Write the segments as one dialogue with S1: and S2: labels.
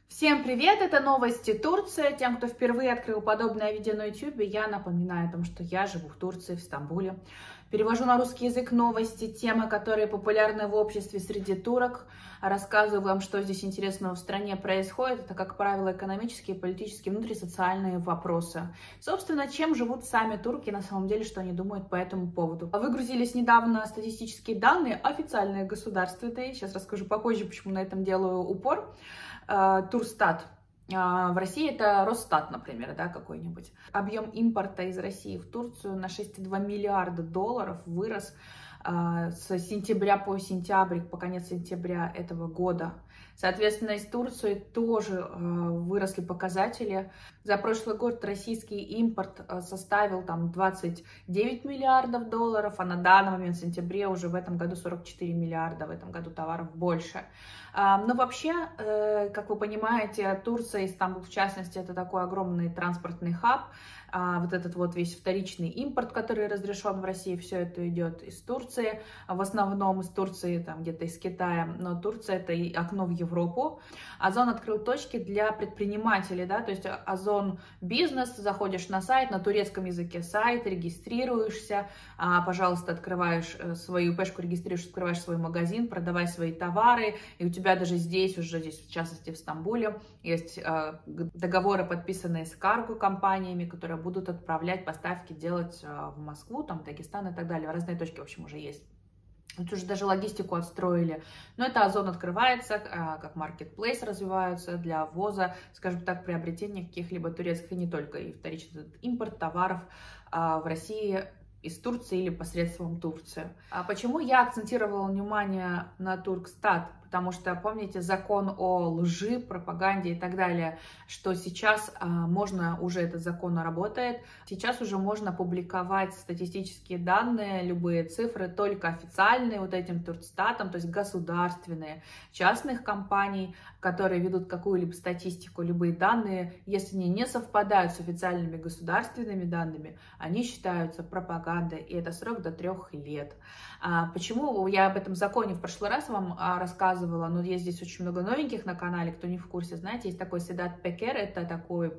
S1: Всем привет! Это новости Турции. Тем, кто впервые открыл подобное видео на YouTube, я напоминаю о том, что я живу в Турции, в Стамбуле. Перевожу на русский язык новости, темы, которые популярны в обществе среди турок. Рассказываю вам, что здесь интересного в стране происходит. Это, как правило, экономические, политические, внутрисоциальные вопросы. Собственно, чем живут сами турки, на самом деле, что они думают по этому поводу. Выгрузились недавно статистические данные, официальные, государственные. Сейчас расскажу попозже, почему на этом делаю упор. Турстат. В России это Росстат, например, да, какой-нибудь. Объем импорта из России в Турцию на 6,2 миллиарда долларов вырос с сентября по сентябрь, по конец сентября этого года. Соответственно, из Турции тоже выросли показатели. За прошлый год российский импорт составил там 29 миллиардов долларов, а на данный момент в сентябре уже в этом году 44 миллиарда, в этом году товаров больше. Но вообще, как вы понимаете, Турция и Стамбул, в частности, это такой огромный транспортный хаб. Вот этот вот весь вторичный импорт, который разрешен в России, все это идет из Турции. В основном из Турции, там где-то из Китая, но Турция это и окно в Европу. Озон открыл точки для предпринимателей, да, то есть Озон бизнес, заходишь на сайт, на турецком языке сайт, регистрируешься, пожалуйста, открываешь свою ИПшку, регистрируешь, открываешь свой магазин, продавай свои товары, и у тебя даже здесь, в частности в Стамбуле, есть договоры, подписанные с карго-компаниями, которые будут отправлять поставки, делать в Москву, там, Дагестан и так далее. Разные точки, в общем, уже есть. Тут уже даже логистику отстроили. Но это Озон открывается, как маркетплейс развиваются для ввоза, скажем так, приобретения каких-либо турецких, и не только, и вторичный импорт товаров в России из Турции или посредством Турции. А почему я акцентировала внимание на Туркстат? Потому что, помните, закон о лжи, пропаганде и так далее, что сейчас можно, уже этот закон работает, сейчас уже можно публиковать статистические данные, любые цифры, только официальные вот этим Туркстатом, то есть государственные, частных компаний, которые ведут какую-либо статистику, любые данные, если они не совпадают с официальными государственными данными, они считаются пропагандой, и это срок до 3 лет. Почему я об этом законе в прошлый раз вам рассказывала, но есть здесь очень много новеньких на канале, кто не в курсе, знаете, есть такой Седат Пекер, это такой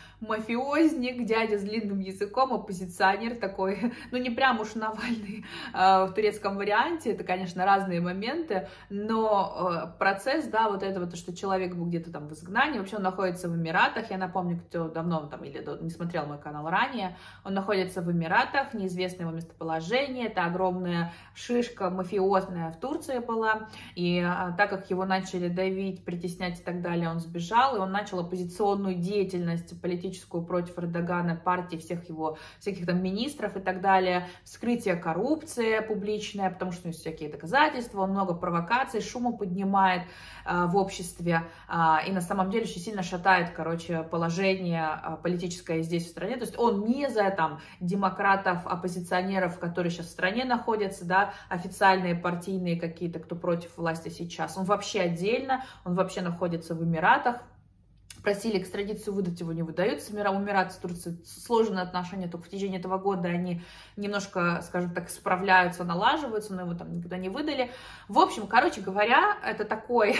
S1: мафиозник, дядя с длинным языком, оппозиционер такой, ну не прям уж Навальный в турецком варианте, это, конечно, разные моменты, но процесс, да, вот этого, то, что человек был где-то там в изгнании, вообще он находится в Эмиратах, я напомню, кто давно там или не смотрел мой канал ранее, он находится в Эмиратах, неизвестно его местоположение, это огромная шишка мафиозная в Турции была, и так как его начали давить, притеснять и так далее, он сбежал, и он начал оппозиционную деятельность, политическую против Эрдогана, партии, всяких там министров и так далее, вскрытие коррупции публичное, потому что у него есть всякие доказательства, он много провокаций, шума поднимает в обществе, и на самом деле очень сильно шатает, короче, положение политическое здесь в стране, то есть он не за там демократов, оппозиционеров, которые сейчас в стране находятся, да, официальные партийные какие-то, кто против власти сейчас, он вообще отдельно, он вообще находится в Эмиратах. Просили экстрадицию выдать, его не выдают. Эмираты с Турцией сложные отношения, только в течение этого года они немножко, скажем так, справляются, налаживаются, но его там никуда не выдали. В общем, короче говоря, это такой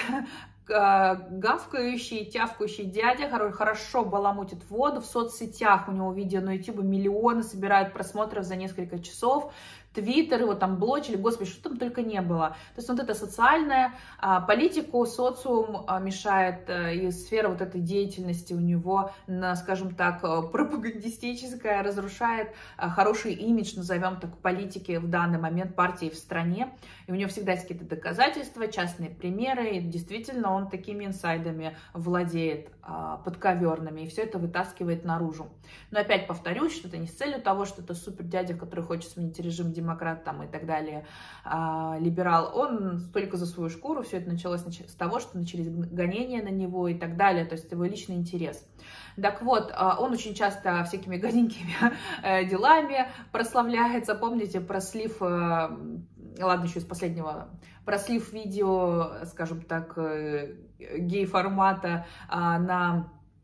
S1: гавкающий, тявкающий дядя, хорошо баламутит воду. В соцсетях у него видео на YouTube миллионы собирают просмотров за несколько часов. Твиттер, его там блочили, господи, что там только не было. То есть вот это социальная политику, социум мешает, и сфера вот этой деятельности у него, скажем так, пропагандистическая, разрушает хороший имидж, назовем так, политики в данный момент партии в стране. И у него всегда есть какие-то доказательства, частные примеры, и действительно он такими инсайдами владеет подковерными, и все это вытаскивает наружу. Но опять повторюсь, что это не с целью того, что это супер дядя, который хочет сменить режим, демократ там и так далее, либерал, он только за свою шкуру, все это началось с того, что начались гонения на него и так далее, то есть его личный интерес. Так вот, он очень часто всякими гаденькими делами прославляется, помните про слив, ладно, еще из последнего, про слив видео, скажем так, гей-формата на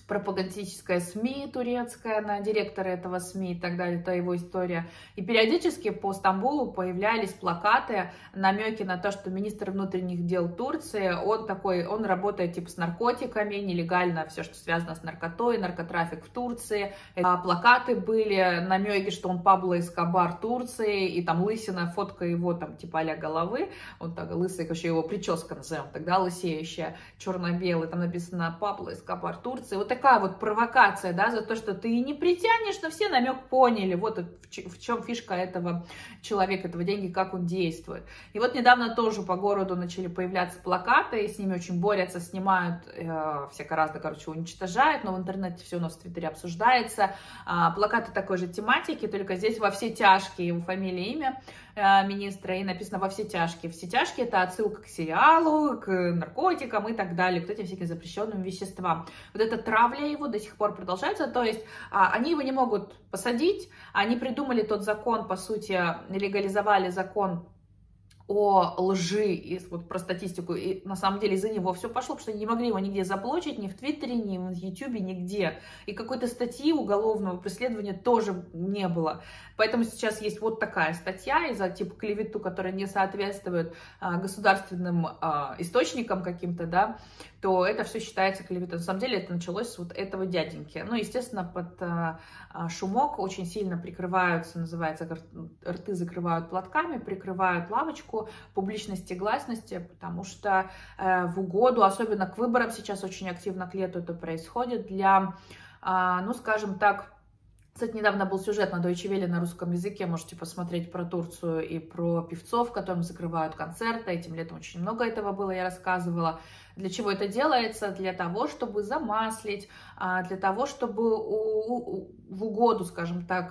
S1: пропагандистическая СМИ турецкая, на директора этого СМИ и так далее, это его история. И периодически по Стамбулу появлялись плакаты, намеки на то, что министр внутренних дел Турции, он работает типа с наркотиками, нелегально все, что связано с наркотой, наркотрафик в Турции. Плакаты были, намеки, что он Пабло Эскобар Турции, и там лысина, фотка его там типа а-ля головы, он так лысый, еще его прическа назовем, тогда лысеющая, черно-белый, там написано Пабло Эскобар Турции. Вот такая вот провокация, да, за то, что ты не притянешь, но все намек поняли, вот в чем фишка этого человека, этого деньги, как он действует. И вот недавно тоже по городу начали появляться плакаты, и с ними очень борются, снимают, всяко разно, короче, уничтожают, но в интернете все у нас в Твиттере обсуждается. Плакаты такой же тематики, только здесь во все тяжкие, его фамилия, имя министра, и написано во все тяжкие. Все тяжкие — это отсылка к сериалу, к наркотикам и так далее, к этим всяким запрещенным веществам. Вот эта травля его до сих пор продолжается, то есть они его не могут посадить, они придумали тот закон, по сути, легализовали закон о лжи, и вот про статистику, и на самом деле из-за него все пошло, потому что они не могли его нигде заблочить, ни в Твиттере, ни в Ютубе, нигде. И какой-то статьи уголовного преследования тоже не было. Поэтому сейчас есть вот такая статья из-за типа клевету, которая не соответствует государственным источникам каким-то, да, то это все считается клеветой. На самом деле это началось с вот этого дяденьки. Ну, естественно, под шумок очень сильно прикрываются, называется, рты закрывают платками, прикрывают лавочку публичности, гласности, потому что в угоду, особенно к выборам сейчас очень активно к лету это происходит, для, ну, скажем так, кстати, недавно был сюжет на Deutsche Welle на русском языке, можете посмотреть про Турцию и про певцов, которым закрывают концерты. Этим летом очень много этого было, я рассказывала. Для чего это делается? Для того, чтобы замаслить, для того, чтобы в угоду, скажем так,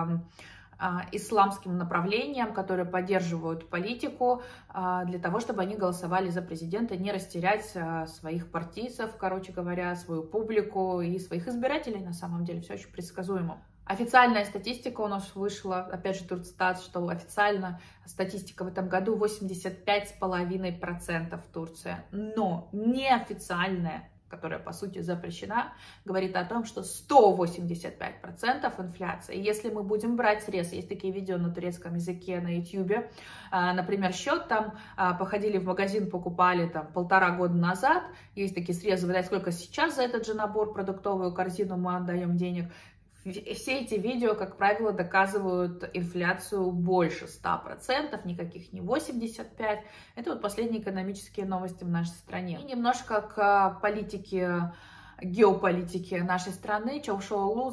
S1: исламским направлениям, которые поддерживают политику, для того, чтобы они голосовали за президента, не растерять своих партийцев, короче говоря, свою публику и своих избирателей, на самом деле, все очень предсказуемо. Официальная статистика у нас вышла, опять же, Турцстат, что официально статистика в этом году 85,5% в Турции, но неофициальная, которая, по сути, запрещена, говорит о том, что 185% инфляция. И если мы будем брать срез, есть такие видео на турецком языке на YouTube, например, счет там, походили в магазин, покупали там 1,5 года назад, есть такие срезы, вы знаете, сколько сейчас за этот же набор, продуктовую корзину мы отдаем денег. Все эти видео, как правило, доказывают инфляцию больше 100%, никаких не 85%. Это вот последние экономические новости в нашей стране. И немножко к политике, геополитике нашей страны. Чавушоглу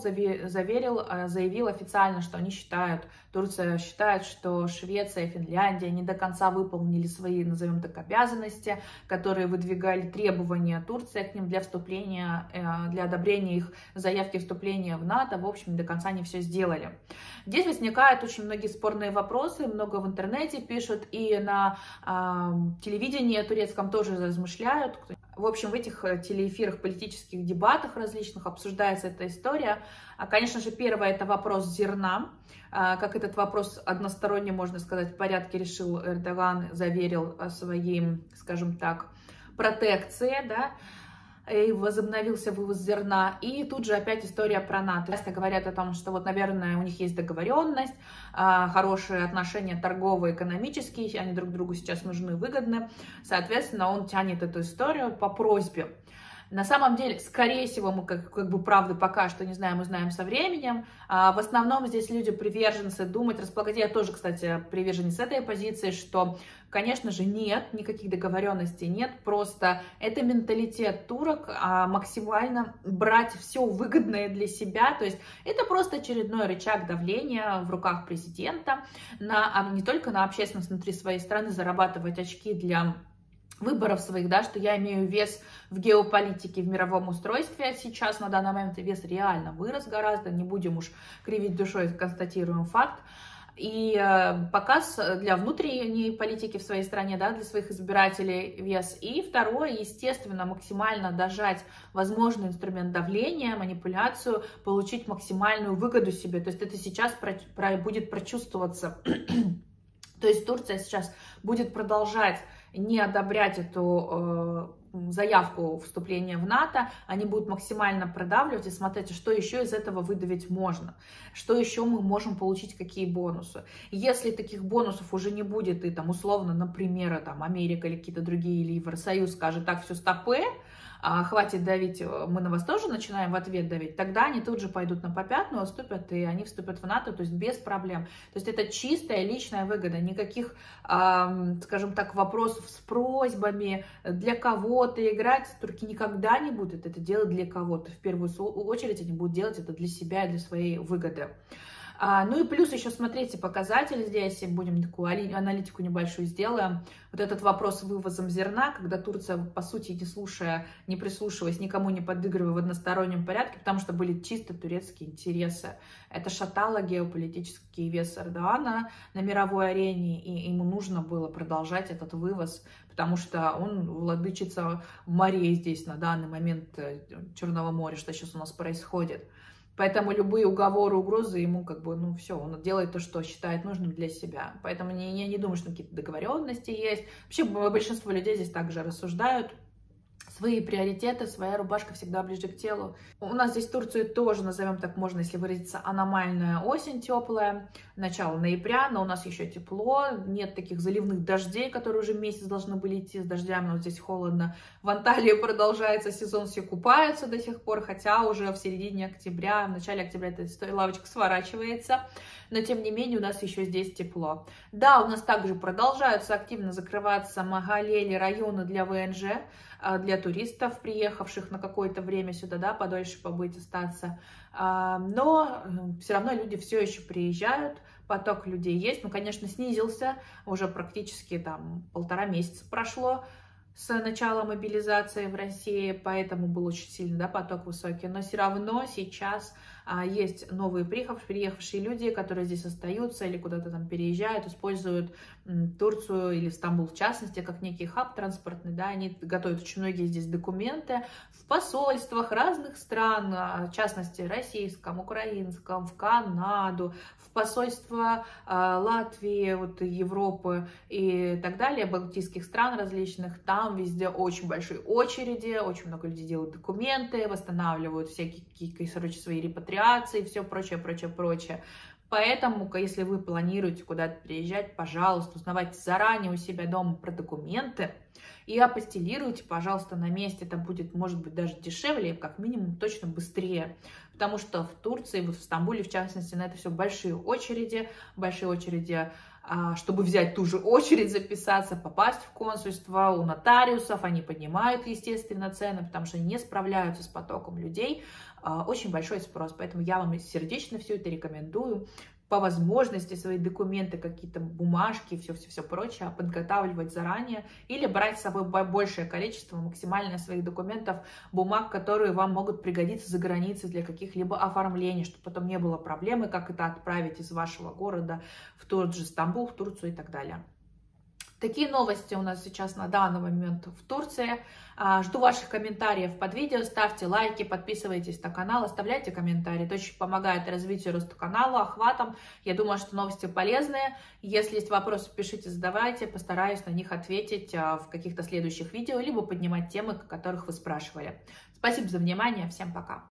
S1: заявил официально, что они считают, Турция считает, что Швеция и Финляндия не до конца выполнили свои, назовем так, обязанности, которые выдвигали требования Турции к ним для вступления, для одобрения их заявки вступления в НАТО. В общем, не до конца не все сделали. Здесь возникают очень многие спорные вопросы, много в интернете пишут, и на телевидении турецком тоже размышляют. В общем, в этих телеэфирах, политических дебатах различных обсуждается эта история. Конечно же, первое — это вопрос зерна. Как этот вопрос односторонне, можно сказать, в порядке решил Эрдоган, заверил о своей, скажем так, протекции, да, и возобновился вывоз зерна. И тут же опять история про НАТО. Говорят о том, что вот, наверное, у них есть договоренность, хорошие отношения торговые, экономические, они друг другу сейчас нужны, выгодны. Соответственно, он тянет эту историю по просьбе. На самом деле, скорее всего, мы как бы правды пока что не знаем, узнаем со временем. В основном здесь люди приверженцы думать, располагать. Я тоже, кстати, приверженец этой позиции, что, конечно же, нет, никаких договоренностей нет. Просто это менталитет турок, максимально брать все выгодное для себя. То есть это просто очередной рычаг давления в руках президента, не только на общественность внутри своей страны, зарабатывать очки для выборов своих, да, что я имею вес в геополитике, в мировом устройстве сейчас, на данный момент вес реально вырос гораздо, не будем уж кривить душой, констатируем факт. И показ для внутренней политики в своей стране, да, для своих избирателей вес. И второе, естественно, максимально дожать возможный инструмент давления, манипуляцию, получить максимальную выгоду себе. То есть это сейчас будет прочувствоваться. То есть Турция сейчас будет продолжать не одобрять эту заявку вступления в НАТО, они будут максимально продавливать и смотреть, что еще из этого выдавить можно, что еще мы можем получить, какие бонусы. Если таких бонусов уже не будет, и там условно, например, там Америка или какие-то другие, или Евросоюз скажет, так, все, стопы, хватит давить, мы на вас тоже начинаем в ответ давить, тогда они тут же пойдут на попятную, отступят, и они вступят в НАТО, то есть без проблем. То есть это чистая личная выгода, никаких, скажем так, вопросов с просьбами, для кого-то играть. Турки никогда не будут это делать для кого-то. В первую очередь они будут делать это для себя и для своей выгоды. Ну и плюс еще смотрите показатели здесь, будем такую аналитику небольшую сделаем. Вот этот вопрос с вывозом зерна, когда Турция, по сути, не слушая, не прислушиваясь, никому не подыгрывая в одностороннем порядке, потому что были чисто турецкие интересы. Это шатало геополитический вес Эрдогана на мировой арене, и ему нужно было продолжать этот вывоз, потому что он владычица морей здесь на данный момент Черного моря, что сейчас у нас происходит. Поэтому любые уговоры, угрозы ему как бы, ну все, он делает то, что считает нужным для себя. Поэтому я не думаю, что какие-то договоренности есть. Вообще большинство людей здесь также рассуждают. Свои приоритеты, своя рубашка всегда ближе к телу. У нас здесь в Турции тоже, назовем так можно, если выразиться, аномальная осень теплая, начало ноября, но у нас еще тепло, нет таких заливных дождей, которые уже месяц должны были идти с дождями, но здесь холодно. В Анталии продолжается сезон, все купаются до сих пор, хотя уже в середине октября, в начале октября эта лавочка сворачивается, но тем не менее у нас еще здесь тепло. Да, у нас также продолжаются активно закрываться Магалели районы для ВНЖ, для туристов, приехавших на какое-то время сюда, да, подольше побыть, остаться. Но все равно люди все еще приезжают, поток людей есть. Ну, конечно, снизился, уже практически там 1,5 месяца прошло с начала мобилизации в России, поэтому был очень сильный, да, поток высокий. Но все равно сейчас есть новые приехавшие люди, которые здесь остаются или куда-то там переезжают, используют Турцию или Стамбул в частности, как некий хаб транспортный, да, они готовят очень многие здесь документы в посольствах разных стран, в частности, российском, украинском, в Канаду, в посольство Латвии, вот, Европы и так далее, балтийских стран различных. Там везде очень большие очереди, очень много людей делают документы, восстанавливают всякие, короче, свои репатриации, все прочее, прочее, прочее. Поэтому, если вы планируете куда-то приезжать, пожалуйста, узнавайте заранее у себя дома про документы и апостилируйте, пожалуйста, на месте. Это будет, может быть, даже дешевле, как минимум, точно быстрее. Потому что в Турции, вот в Стамбуле, в частности, на это все большие очереди, чтобы взять ту же очередь, записаться, попасть в консульство, у нотариусов, они поднимают, естественно, цены, потому что они не справляются с потоком людей, очень большой спрос, поэтому я вам сердечно все это рекомендую, по возможности свои документы, какие-то бумажки, все прочее подготавливать заранее или брать с собой большее количество, максимальное своих документов, бумаг, которые вам могут пригодиться за границей для каких-либо оформлений, чтобы потом не было проблемы, как это отправить из вашего города в тот же Стамбул, в Турцию и так далее. Такие новости у нас сейчас на данный момент в Турции. Жду ваших комментариев под видео. Ставьте лайки, подписывайтесь на канал, оставляйте комментарии. Это очень помогает развитию, росту канала, охватам. Я думаю, что новости полезные. Если есть вопросы, пишите, задавайте. Постараюсь на них ответить в каких-то следующих видео, либо поднимать темы, о которых вы спрашивали. Спасибо за внимание. Всем пока.